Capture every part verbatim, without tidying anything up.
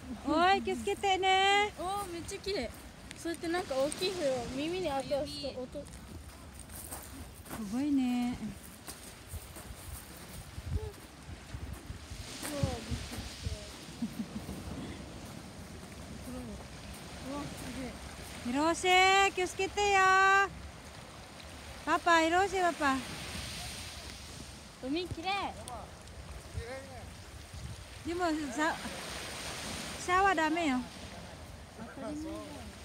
おい、気をつけてね。 おー、めっちゃ綺麗。そうやってなんか大きい風を耳に当てすと音。 すごいね。ひろし、気をつけてよ。パパ、ひろし、パパ。 海綺麗。 でもさ、シャワーダメよ。 当たり前だよ。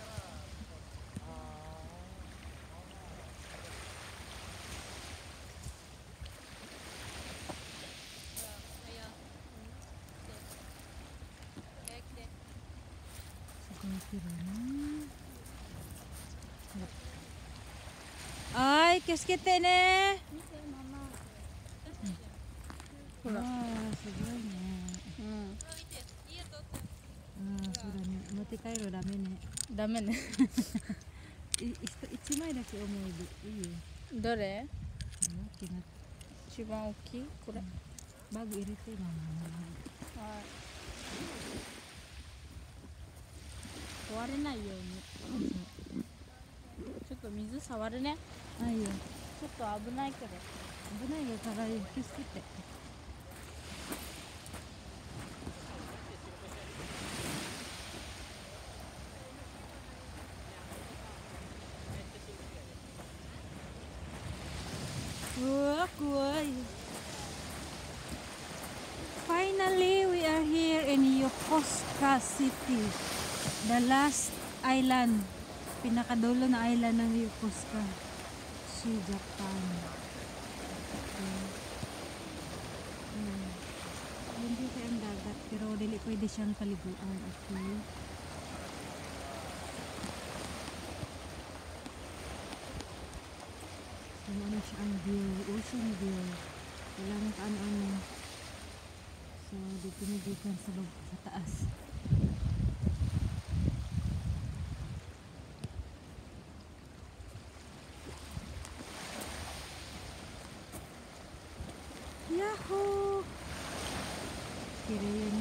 すごい綺麗ね。はい、気をつけてね。 見てママ。 ほら、すごいね。 うん。 うん、そうだね。持って帰るダメね。 ダメね。 い一枚だけ思い出いいよ。 どれ？ 大きな一番大きい？これ。 バッグ入れてママ。 はい。壊れないように。ちょっと水触るね。 あ、いいよ。 ちょっと危ないけど。 危ないよ、から気をつけて。うわ、怖い。Finally, we are here in Yokosuka City, the last island, pinakadulo na island ng Yokosuka, Sea, Japan. Okay. Hmm. Hindi siya ang dagat, pero dili pwede siyang paliguan. Okay. So, ano siya ang view, ocean view. Walang kaano-ano. So, dito nigikan sa, sa taas. Yahoo! Kira yun